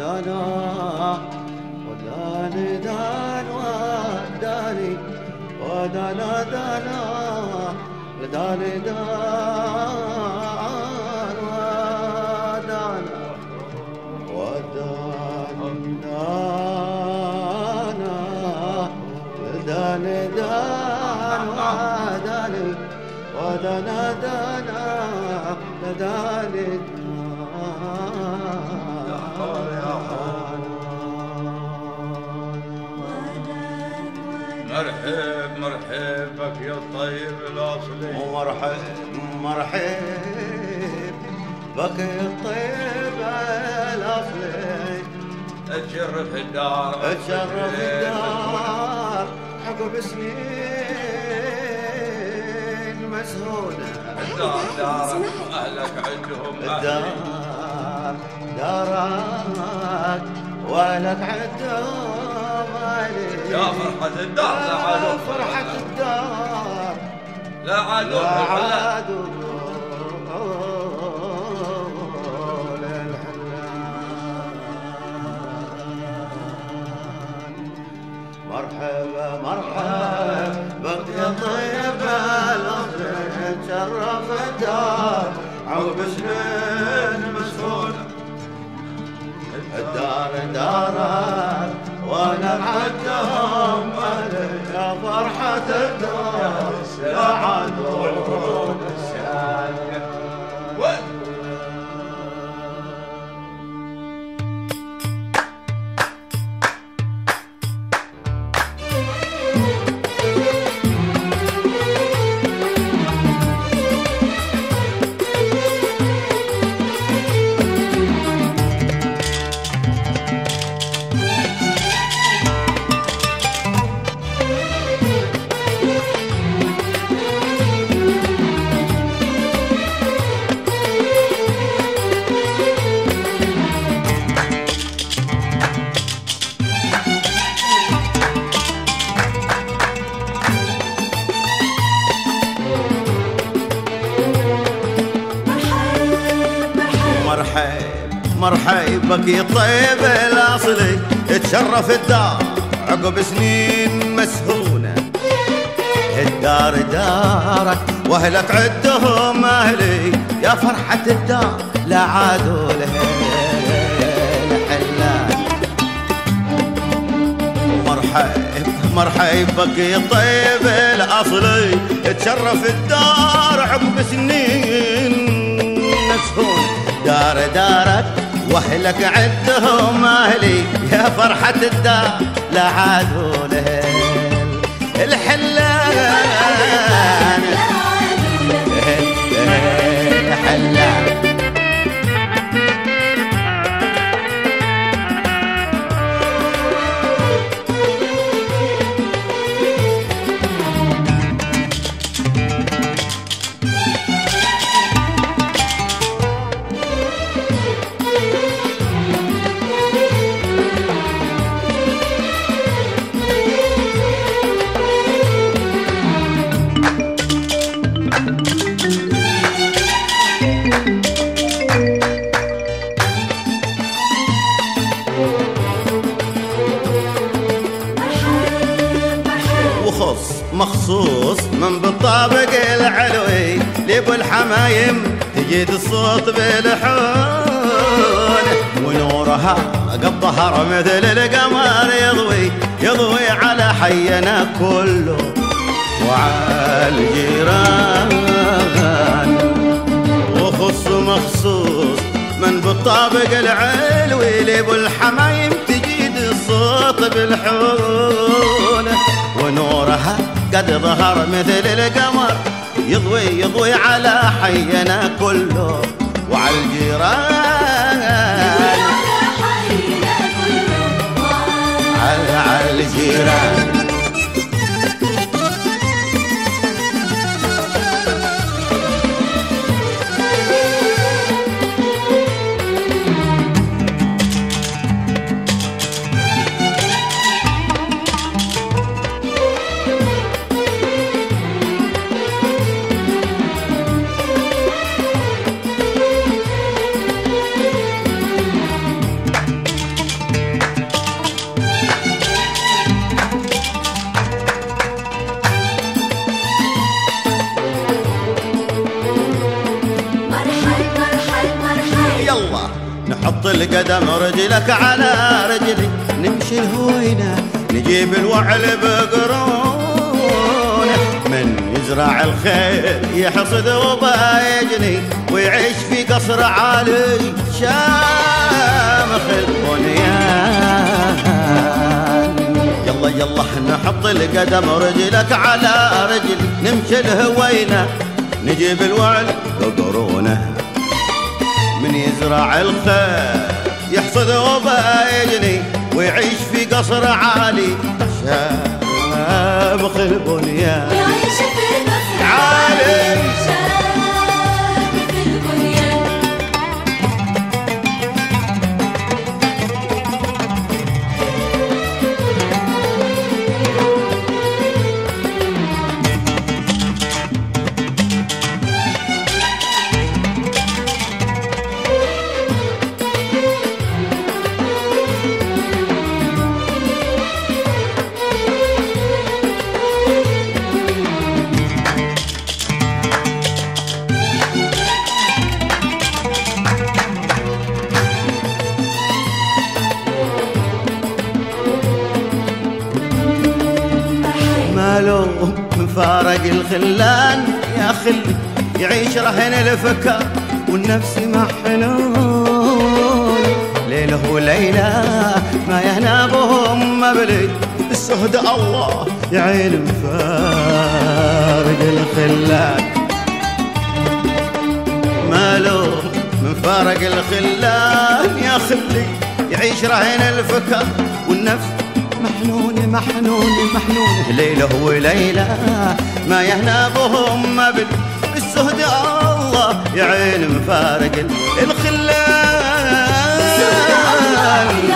ودانا وداني دان وداني ودانا دانا وداني دان ودانا وداني دانا وداني دان وداني ودانا دانا وداني مرحب مرحب بك يا الطيب الاصلي مرحب بك يا الطيب الاصلي تشرف الدار تشرف الدار عقب سنين مسهولة الدار دارك واهلك عندهم الدار دارك واهلك عندهم يا فرحة الدار لا عدو فرحة الدار لا عدو لا عدو مرحبا مرحبا بك يا طيب الأرض تشرف الدار عقب سنين مسهولة الدار دارك وانا معدهم يا فرحة الدار يا عدو الشايع مرحب بك يا طيب الاصلي تشرف الدار عقب سنين مسهونه الدار دارك واهلك عدهم اهلي يا فرحه الدار لا عادوا لها حلال مرحب بك يا طيب الاصلي تشرف الدار عقب سنين مسهونه دارك واهلك عدهم اهلي يا فرحة الدار لا عادوا له الحلان الحلان مخصوص من بالطابق العلوي لابو الحمايم تجيد الصوت بالحون ونورها قد ظهر مثل القمر يضوي على حينا كله وعلى الجيران وخص مخصوص من بالطابق العلوي لابو الحمايم تجيد الصوت بالحون ونورها قد ظهر مثل القمر يضوي على حينا كله وعلى الجيران على الجيران حط القدم رجلك على رجلي نمشي الهوينة نجيب الوعل بقرونه من يزرع الخير يحصد وبايجني ويعيش في قصر عالي شامخ البنيان يلا يلا نحط القدم رجلك على رجلي نمشي الهوينة نجيب الوعل بقرونه من يزرع الخير يحصد وبايجني ويعيش في قصر عالي شامخ البنيان يعيش في قصر عالي شامخ البنيان. مالو من فارق الخلان يا خلي يعيش رهن الفكر والنفس محنون ليله وليلة ما يهنابهم مبلي السهد الله يعين مفارق الخلان مالو من فارق الخلان يا خلي يعيش رهن الفكر والنفس محنونة محنونة محنونة ليلة وليلة ما يهنابهم مبل السهد الله يعين مفارق الخلان